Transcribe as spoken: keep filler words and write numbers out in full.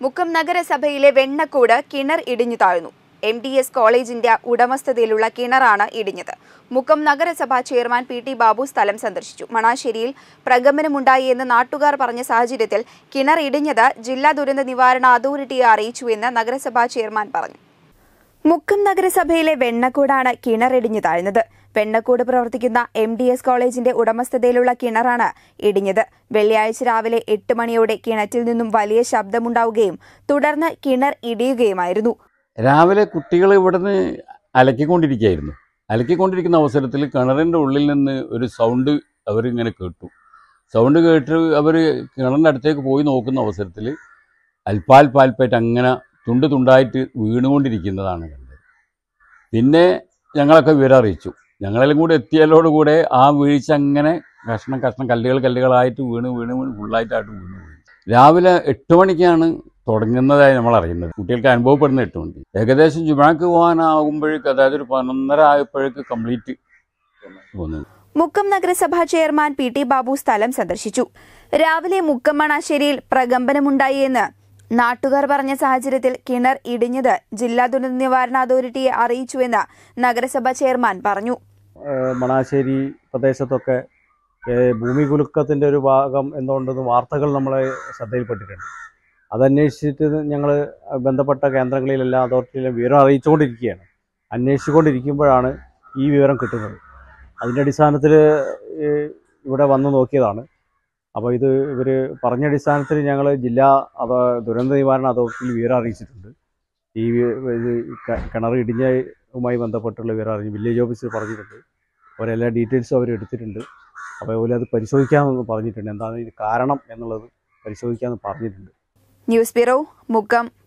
മുക്കം നഗരസഭയിലെ വെണ്ണക്കൂട് കിണർ ഇടിഞ്ഞു താഴ്ന്നു. എം ഡി എസ് കോളേജിന്റെ ഉടമസ്ഥതയിലുള്ള കിണറാണ് ഇടിഞ്ഞത്. മുക്കം നഗരസഭാ ചെയർമാൻ പി ടി ബാബു സ്ഥലം സന്ദർശിച്ചു. മണാശ്ശേരിയിൽ പ്രകമ്പനമുണ്ടായി എന്ന് നാട്ടുകാർ പറഞ്ഞ സാഹചര്യത്തിൽ കിണർ ഇടിഞ്ഞത് ജില്ലാ ദുരന്ത നിവാരണ അതോറിറ്റിയെ അറിയിച്ചു എന്ന് നഗരസഭാ ചെയർമാൻ പറഞ്ഞു. മുക്കം നഗരസഭയിലെ വെണ്ണക്കൂടാണ് കിണറിടിഞ്ഞു താഴ്ന്നത്. വെണ്ണക്കൂട് പ്രവർത്തിക്കുന്ന എം ഡി എസ് കോളേജിന്റെ ഉടമസ്ഥതയിലുള്ള കിണറാണ് ഇടിഞ്ഞത്. വെള്ളിയാഴ്ച രാവിലെ എട്ട് മണിയോടെ കിണറ്റിൽ നിന്നും വലിയ ശബ്ദമുണ്ടാവുകയും തുടർന്ന് കിണർ ഇടിയുകയുമായിരുന്നു. രാവിലെ കുട്ടികൾ ഇവിടുന്ന് അലക്കിക്കൊണ്ടിരിക്കുകയായിരുന്നു. അലക്കിക്കൊണ്ടിരിക്കുന്ന അവസരത്തിൽ കിണറിൻ്റെ ഉള്ളിൽ നിന്ന് ഒരു സൗണ്ട് അവരിങ്ങനെ കേട്ടു. സൗണ്ട് കേട്ട് അവർ കിണറിൻ്റെ അടുത്തേക്ക് പോയി നോക്കുന്ന അവസരത്തിൽ അല്പാൽപാൽപ്പായിട്ട് അങ്ങനെ തുണ്ട് തുണ്ടായിട്ട് വീണുകൊണ്ടിരിക്കുന്നതാണ് കണ്ടത്. പിന്നെ ഞങ്ങളൊക്കെ വിവരം അറിയിച്ചു. ഞങ്ങളെല്ലാം കൂടെ എത്തിയതോടുകൂടെ ആ വീഴ്ച അങ്ങനെ കഷ്ണം കഷ്ണം കല്ലുകൾ കല്ലുകളായിട്ട് വീണ് വീണ് വീണ് ഫുള്ളായിട്ടായിട്ട് വീണ് വീണ് രാവിലെ എട്ട് മണിക്കാണ് തുടങ്ങുന്നതായി നമ്മൾ അറിയുന്നത്. കുട്ടികൾക്ക് അനുഭവപ്പെടുന്ന എട്ട് മണിക്ക് ഏകദേശം ജുമാക്ക് പോകാനാകുമ്പോഴേക്ക്, അതായത് ഒരു പതിനൊന്നര ആയപ്പോഴേക്ക് കംപ്ലീറ്റ് പോകുന്നത്. മുക്കം നഗരസഭാ ചെയർമാൻ പി ടി ബാബു സ്ഥലം സന്ദർശിച്ചു. രാവിലെ മുക്കം മണാശ്ശേരിയിൽ പ്രകമ്പനമുണ്ടായി എന്ന് നാട്ടുകാർ പറഞ്ഞ സാഹചര്യത്തിൽ കിണർ ഇടിഞ്ഞത് ജില്ലാ ദുരന്ത നിവാരണ അതോറിറ്റിയെ അറിയിച്ചുവെന്ന് നഗരസഭാ ചെയർമാൻ പറഞ്ഞു. മണാശ്ശേരി പ്രദേശത്തൊക്കെ ഭൂമി കുലുക്കത്തിൻ്റെ ഒരു ഭാഗം എന്തുകൊണ്ടെന്ന് വാർത്തകൾ നമ്മളെ ശ്രദ്ധയിൽപ്പെട്ടിട്ടുണ്ട്. അതന്വേഷിച്ചിട്ട് ഞങ്ങൾ ബന്ധപ്പെട്ട കേന്ദ്രങ്ങളിലെല്ലാം അതോറിറ്റിയിലും വിവരം അറിയിച്ചുകൊണ്ടിരിക്കുകയാണ്. അന്വേഷിച്ചുകൊണ്ടിരിക്കുമ്പോഴാണ് ഈ വിവരം കിട്ടുന്നത്. അതിൻ്റെ അടിസ്ഥാനത്തിൽ ഇവിടെ വന്ന് നോക്കിയതാണ്. അപ്പോൾ ഇത് ഇവർ പറഞ്ഞ അടിസ്ഥാനത്തിൽ ഞങ്ങൾ ജില്ലാ അതോ ദുരന്ത നിവാരണ അതോറിറ്റിയിൽ വിവരം അറിയിച്ചിട്ടുണ്ട്. ഈ ഇത് കിണർ ഇടിഞ്ഞതുമായി ബന്ധപ്പെട്ടുള്ള വിവരം അറിഞ്ഞ് വില്ലേജ് ഓഫീസിൽ പറഞ്ഞിട്ടുണ്ട്. അവരെല്ലാ ഡീറ്റെയിൽസും അവർ എടുത്തിട്ടുണ്ട്. അപ്പോൾ അതുപോലെ അത് പരിശോധിക്കാമെന്ന് പറഞ്ഞിട്ടുണ്ട്. എന്താണ് ഇത് കാരണം എന്നുള്ളത് പരിശോധിക്കാമെന്ന് പറഞ്ഞിട്ടുണ്ട്. News bureau, Mukkam.